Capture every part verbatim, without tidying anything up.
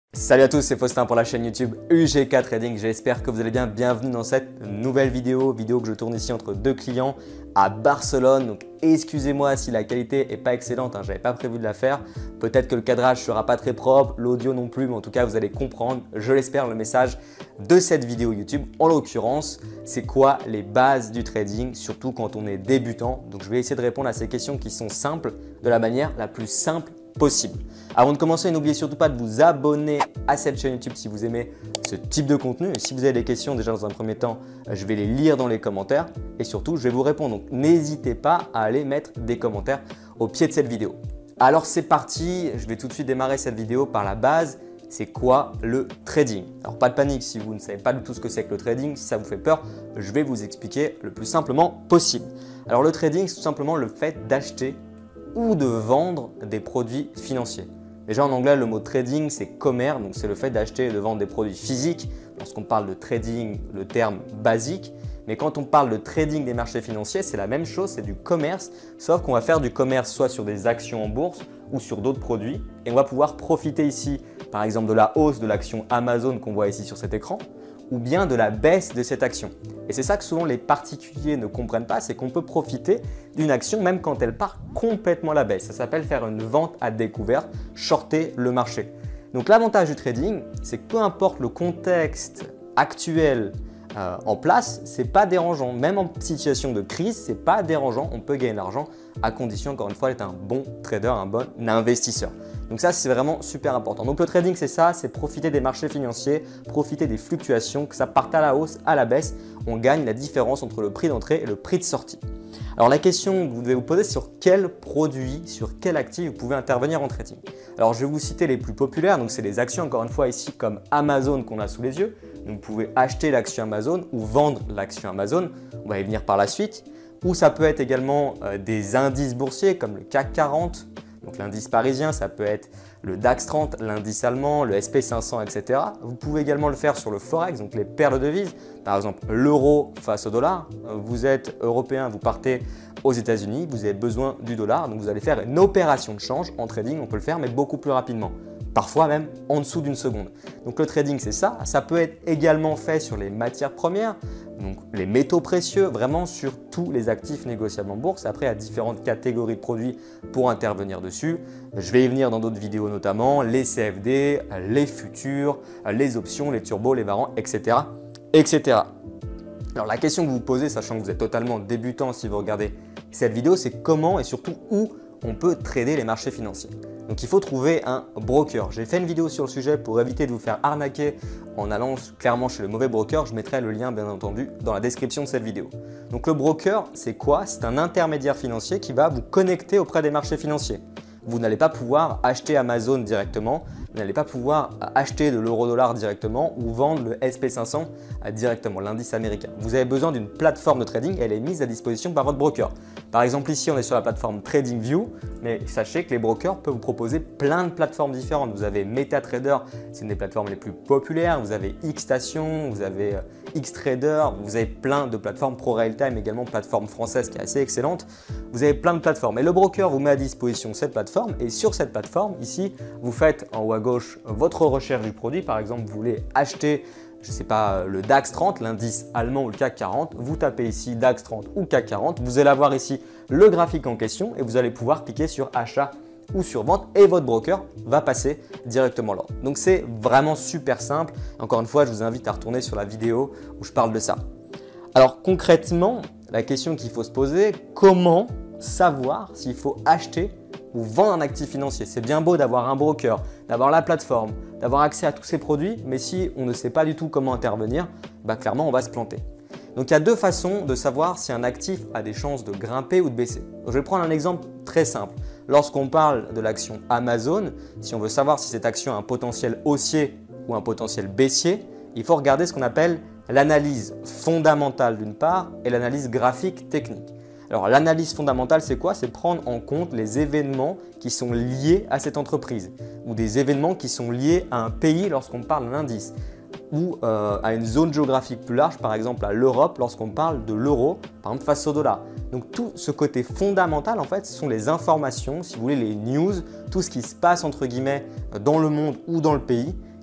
Salut à tous, c'est Faustin pour la chaîne YouTube U G K Trading. J'espère que vous allez bien. Bienvenue dans cette nouvelle vidéo, vidéo que je tourne ici entre deux clients à Barcelone. Donc excusez-moi si la qualité n'est pas excellente, hein, je n'avais pas prévu de la faire. Peut-être que le cadrage ne sera pas très propre, l'audio non plus, mais en tout cas vous allez comprendre, je l'espère, le message de cette vidéo YouTube. En l'occurrence, c'est quoi les bases du trading, surtout quand on est débutant. Donc je vais essayer de répondre à ces questions qui sont simples de la manière la plus simple possible. Avant de commencer, n'oubliez surtout pas de vous abonner à cette chaîne YouTube si vous aimez ce type de contenu. Et si vous avez des questions, déjà dans un premier temps, je vais les lire dans les commentaires et surtout, je vais vous répondre. Donc, n'hésitez pas à aller mettre des commentaires au pied de cette vidéo. Alors, c'est parti. Je vais tout de suite démarrer cette vidéo par la base. C'est quoi le trading? Alors, pas de panique si vous ne savez pas du tout ce que c'est que le trading. Si ça vous fait peur, je vais vous expliquer le plus simplement possible. Alors, le trading, c'est tout simplement le fait d'acheter ou de vendre des produits financiers. Déjà en anglais, le mot trading, c'est commerce, donc c'est le fait d'acheter et de vendre des produits physiques. Lorsqu'on parle de trading, le terme basique. Mais quand on parle de trading des marchés financiers, c'est la même chose, c'est du commerce, sauf qu'on va faire du commerce soit sur des actions en bourse ou sur d'autres produits. Et on va pouvoir profiter ici, par exemple, de la hausse de l'action Amazon qu'on voit ici sur cet écran, ou bien de la baisse de cette action. Et c'est ça que souvent les particuliers ne comprennent pas, c'est qu'on peut profiter d'une action même quand elle part complètement à la baisse. Ça s'appelle faire une vente à découvert, shorter le marché. Donc l'avantage du trading, c'est que peu importe le contexte actuel euh, en place, ce n'est pas dérangeant. Même en situation de crise, ce n'est pas dérangeant, on peut gagner de l'argent à condition, encore une fois, d'être un bon trader, un bon investisseur. Donc ça, c'est vraiment super important. Donc le trading, c'est ça, c'est profiter des marchés financiers, profiter des fluctuations, que ça parte à la hausse, à la baisse. On gagne la différence entre le prix d'entrée et le prix de sortie. Alors la question que vous devez vous poser, c'est sur quel produit, sur quel actif vous pouvez intervenir en trading. Alors je vais vous citer les plus populaires, donc c'est les actions, encore une fois ici, comme Amazon qu'on a sous les yeux. Donc vous pouvez acheter l'action Amazon ou vendre l'action Amazon, on va y venir par la suite. Ou ça peut être également euh, des indices boursiers comme le C A C quarante, donc l'indice parisien, ça peut être le DAX trente, l'indice allemand, le S P cinq cents, et cetera. Vous pouvez également le faire sur le Forex, donc les paires de devises, par exemple l'euro face au dollar. Vous êtes européen, vous partez aux États-Unis, vous avez besoin du dollar, donc vous allez faire une opération de change en trading, on peut le faire mais beaucoup plus rapidement. Parfois même en dessous d'une seconde. Donc le trading, c'est ça. Ça peut être également fait sur les matières premières, donc les métaux précieux, vraiment sur tous les actifs négociables en bourse. Après, il y a différentes catégories de produits pour intervenir dessus. Je vais y venir dans d'autres vidéos notamment, les C F D, les futurs, les options, les turbos, les varants, et cetera, et cetera. Alors la question que vous vous posez, sachant que vous êtes totalement débutant si vous regardez cette vidéo, c'est comment et surtout où on peut trader les marchés financiers. Donc il faut trouver un broker. J'ai fait une vidéo sur le sujet pour éviter de vous faire arnaquer en allant clairement chez le mauvais broker. Je mettrai le lien bien entendu dans la description de cette vidéo. Donc le broker, c'est quoi? C'est un intermédiaire financier qui va vous connecter auprès des marchés financiers. Vous n'allez pas pouvoir acheter Amazon directement, vous n'allez pas pouvoir acheter de l'euro-dollar directement ou vendre le S P cinq cents directement, l'indice américain. Vous avez besoin d'une plateforme de trading et elle est mise à disposition par votre broker. Par exemple, ici, on est sur la plateforme TradingView, mais sachez que les brokers peuvent vous proposer plein de plateformes différentes. Vous avez MetaTrader, c'est une des plateformes les plus populaires. Vous avez Xstation, vous avez Xtrader, vous avez plein de plateformes ProRealTime, également plateforme française qui est assez excellente. Vous avez plein de plateformes et le broker vous met à disposition cette plateforme et sur cette plateforme, ici, vous faites en haut à gauche votre recherche du produit. Par exemple, vous voulez acheter je ne sais pas, le DAX trente, l'indice allemand ou le C A C quarante, vous tapez ici DAX trente ou C A C quarante, vous allez avoir ici le graphique en question et vous allez pouvoir cliquer sur achat ou sur vente et votre broker va passer directement là. Donc c'est vraiment super simple. Encore une fois, je vous invite à retourner sur la vidéo où je parle de ça. Alors concrètement, la question qu'il faut se poser, comment savoir s'il faut acheter ou vendre un actif financier? C'est bien beau d'avoir un broker, d'avoir la plateforme, d'avoir accès à tous ces produits, mais si on ne sait pas du tout comment intervenir, bah clairement on va se planter. Donc il y a deux façons de savoir si un actif a des chances de grimper ou de baisser. Donc, je vais prendre un exemple très simple. Lorsqu'on parle de l'action Amazon, si on veut savoir si cette action a un potentiel haussier ou un potentiel baissier, il faut regarder ce qu'on appelle l'analyse fondamentale d'une part et l'analyse graphique technique. Alors l'analyse fondamentale, c'est quoi? C'est prendre en compte les événements qui sont liés à cette entreprise ou des événements qui sont liés à un pays lorsqu'on parle d'un indice ou euh, à une zone géographique plus large, par exemple à l'Europe lorsqu'on parle de l'euro, par exemple face au dollar. Donc tout ce côté fondamental, en fait, ce sont les informations, si vous voulez, les news, tout ce qui se passe entre guillemets dans le monde ou dans le pays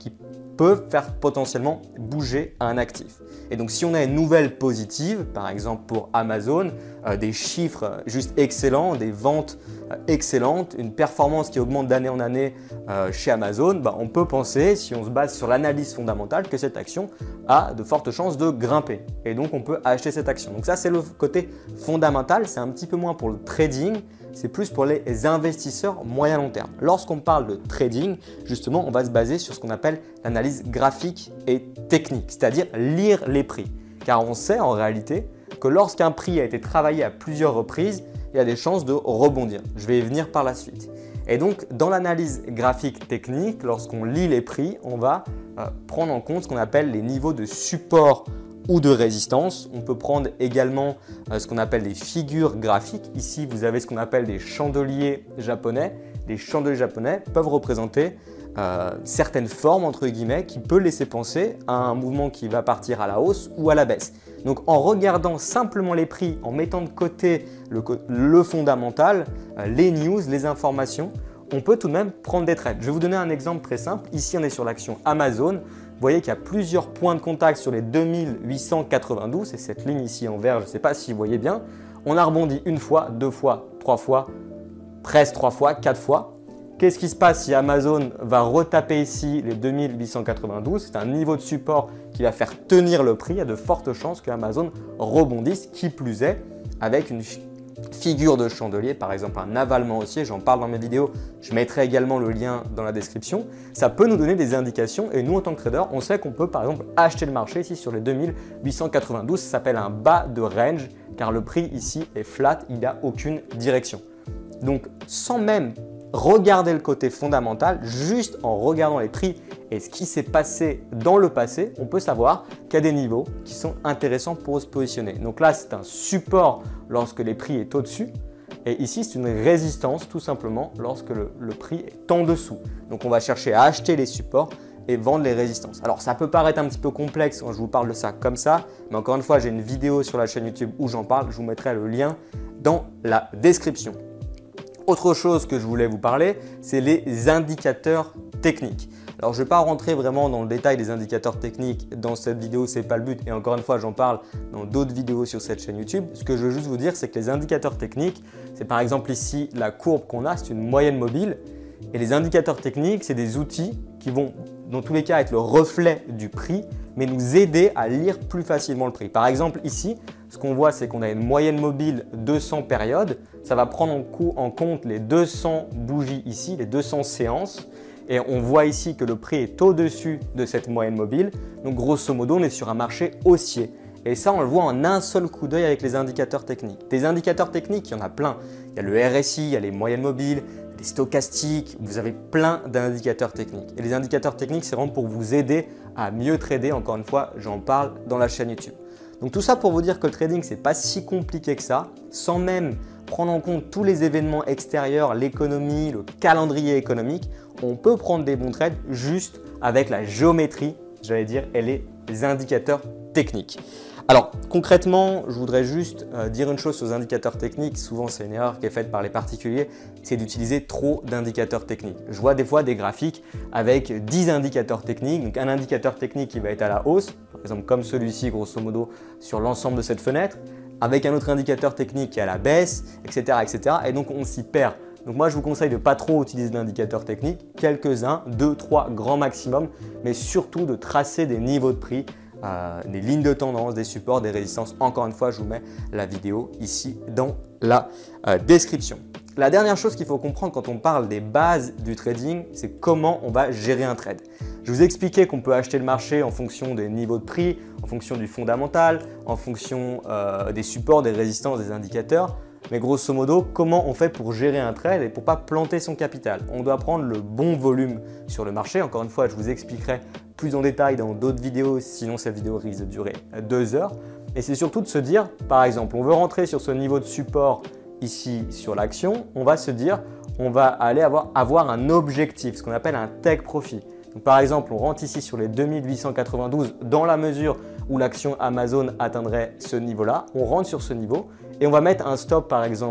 qui peuvent faire potentiellement bouger un actif. Et donc si on a une nouvelle positive, par exemple pour Amazon, euh, des chiffres juste excellents, des ventes euh, excellentes, une performance qui augmente d'année en année euh, chez Amazon, bah, on peut penser, si on se base sur l'analyse fondamentale, que cette action a de fortes chances de grimper. Et donc on peut acheter cette action. Donc ça c'est le côté fondamental, c'est un petit peu moins pour le trading, c'est plus pour les investisseurs moyen long terme. Lorsqu'on parle de trading, justement, on va se baser sur ce qu'on appelle l'analyse graphique et technique, c'est-à-dire lire les prix. Car on sait en réalité que lorsqu'un prix a été travaillé à plusieurs reprises, il y a des chances de rebondir. Je vais y venir par la suite. Et donc, dans l'analyse graphique technique, lorsqu'on lit les prix, on va euh, prendre en compte ce qu'on appelle les niveaux de support ou de résistance. On peut prendre également euh, ce qu'on appelle des figures graphiques. Ici, vous avez ce qu'on appelle des chandeliers japonais. Les chandeliers japonais peuvent représenter euh, certaines formes, entre guillemets, qui peuvent laisser penser à un mouvement qui va partir à la hausse ou à la baisse. Donc, en regardant simplement les prix, en mettant de côté le, le fondamental, euh, les news, les informations, on peut tout de même prendre des trades. Je vais vous donner un exemple très simple. Ici, on est sur l'action Amazon. Vous voyez qu'il y a plusieurs points de contact sur les deux mille huit cent quatre-vingt-douze, c'est cette ligne ici en vert, je ne sais pas si vous voyez bien. On a rebondi une fois, deux fois, trois fois, presque trois fois, quatre fois. Qu'est-ce qui se passe si Amazon va retaper ici les deux mille huit cent quatre-vingt-douze? C'est un niveau de support qui va faire tenir le prix. Il y a de fortes chances que Amazon rebondisse, qui plus est, avec une figure de chandelier, par exemple un avalement haussier, j'en parle dans mes vidéos, je mettrai également le lien dans la description. Ça peut nous donner des indications et nous en tant que trader, on sait qu'on peut par exemple acheter le marché ici sur les deux mille huit cent quatre-vingt-douze, ça s'appelle un bas de range car le prix ici est flat, il n'a aucune direction. Donc sans même regarder le côté fondamental, juste en regardant les prix et ce qui s'est passé dans le passé, on peut savoir qu'il y a des niveaux qui sont intéressants pour se positionner. Donc là, c'est un support lorsque les prix est au-dessus et ici, c'est une résistance tout simplement lorsque le, le prix est en dessous. Donc on va chercher à acheter les supports et vendre les résistances. Alors ça peut paraître un petit peu complexe quand je vous parle de ça comme ça, mais encore une fois, j'ai une vidéo sur la chaîne YouTube où j'en parle, je vous mettrai le lien dans la description. Autre chose que je voulais vous parler, c'est les indicateurs techniques. Alors, je ne vais pas rentrer vraiment dans le détail des indicateurs techniques dans cette vidéo, ce n'est pas le but. Et encore une fois, j'en parle dans d'autres vidéos sur cette chaîne YouTube. Ce que je veux juste vous dire, c'est que les indicateurs techniques, c'est par exemple ici la courbe qu'on a, c'est une moyenne mobile. Et les indicateurs techniques, c'est des outils qui vont dans tous les cas être le reflet du prix, mais nous aider à lire plus facilement le prix. Par exemple, ici, ce qu'on voit, c'est qu'on a une moyenne mobile deux cents périodes. Ça va prendre en, coup, en compte les deux cents bougies ici, les deux cents séances. Et on voit ici que le prix est au-dessus de cette moyenne mobile. Donc, grosso modo, on est sur un marché haussier. Et ça, on le voit en un seul coup d'œil avec les indicateurs techniques. Des indicateurs techniques, il y en a plein. Il y a le R S I, il y a les moyennes mobiles, les stochastiques. Vous avez plein d'indicateurs techniques. Et les indicateurs techniques, c'est vraiment pour vous aider à mieux trader. Encore une fois, j'en parle dans la chaîne YouTube. Donc tout ça pour vous dire que le trading, ce n'est pas si compliqué que ça, sans même prendre en compte tous les événements extérieurs, l'économie, le calendrier économique. On peut prendre des bons trades juste avec la géométrie, j'allais dire, et les indicateurs techniques. Alors concrètement, je voudrais juste euh, dire une chose sur les indicateurs techniques. Souvent, c'est une erreur qui est faite par les particuliers, c'est d'utiliser trop d'indicateurs techniques. Je vois des fois des graphiques avec dix indicateurs techniques. Donc un indicateur technique qui va être à la hausse, par exemple comme celui-ci grosso modo sur l'ensemble de cette fenêtre, avec un autre indicateur technique qui est à la baisse, et cetera et cetera. Et donc on s'y perd. Donc moi, je vous conseille de ne pas trop utiliser d'indicateurs techniques, quelques-uns, deux, trois grand maximum, mais surtout de tracer des niveaux de prix, euh, des lignes de tendance, des supports, des résistances. Encore une fois, je vous mets la vidéo ici dans la euh, description. La dernière chose qu'il faut comprendre quand on parle des bases du trading, c'est comment on va gérer un trade. Je vous ai expliqué qu'on peut acheter le marché en fonction des niveaux de prix, en fonction du fondamental, en fonction euh, des supports, des résistances, des indicateurs. Mais grosso modo, comment on fait pour gérer un trade et pour ne pas planter son capital? On doit prendre le bon volume sur le marché. Encore une fois, je vous expliquerai plus en détail dans d'autres vidéos, sinon cette vidéo risque de durer deux heures. Et c'est surtout de se dire, par exemple, on veut rentrer sur ce niveau de support ici sur l'action, on va se dire, on va aller avoir, avoir un objectif, ce qu'on appelle un take profit. Donc, par exemple, on rentre ici sur les deux mille huit cent quatre-vingt-douze dans la mesure où l'action Amazon atteindrait ce niveau-là. On rentre sur ce niveau et on va mettre un stop par exemple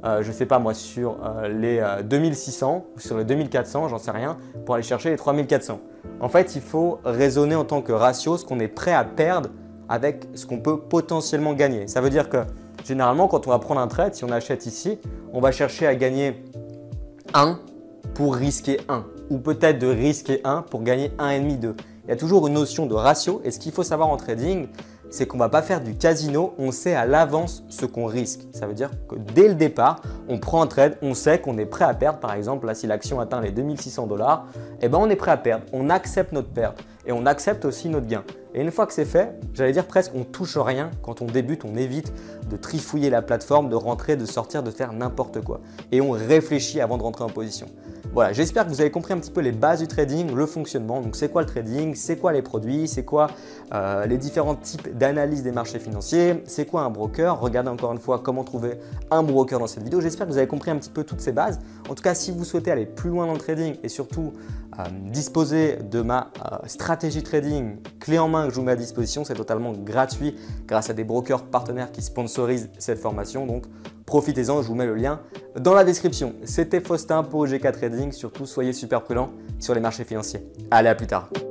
euh, je ne sais pas moi, sur euh, les euh, deux mille six cents ou sur les deux mille quatre cents, j'en sais rien, pour aller chercher les trois mille quatre cents. En fait, il faut raisonner en tant que ratio ce qu'on est prêt à perdre avec ce qu'on peut potentiellement gagner. Ça veut dire que généralement, quand on va prendre un trade, si on achète ici, on va chercher à gagner un pour risquer un ou peut-être de risquer un pour gagner un virgule cinq, deux. Il y a toujours une notion de ratio et ce qu'il faut savoir en trading, c'est qu'on ne va pas faire du casino, on sait à l'avance ce qu'on risque. Ça veut dire que dès le départ, on prend un trade, on sait qu'on est prêt à perdre. Par exemple, là, si l'action atteint les deux mille six cents dollars, eh ben, on est prêt à perdre. On accepte notre perte et on accepte aussi notre gain. Et une fois que c'est fait, j'allais dire presque on touche rien. Quand on débute, on évite de trifouiller la plateforme, de rentrer, de sortir, de faire n'importe quoi. Et on réfléchit avant de rentrer en position. Voilà, j'espère que vous avez compris un petit peu les bases du trading, le fonctionnement. Donc, c'est quoi le trading? C'est quoi les produits? C'est quoi euh, les différents types d'analyse des marchés financiers? C'est quoi un broker? Regardez encore une fois comment trouver un broker dans cette vidéo. J'espère que vous avez compris un petit peu toutes ces bases. En tout cas, si vous souhaitez aller plus loin dans le trading et surtout euh, disposer de ma euh, stratégie trading clé en main que je vous mets à disposition, c'est totalement gratuit grâce à des brokers partenaires qui sponsorisent cette formation. Donc, profitez-en, je vous mets le lien dans la description. C'était Faustin pour E G K Trading. Surtout, soyez super prudents sur les marchés financiers. Allez, à plus tard.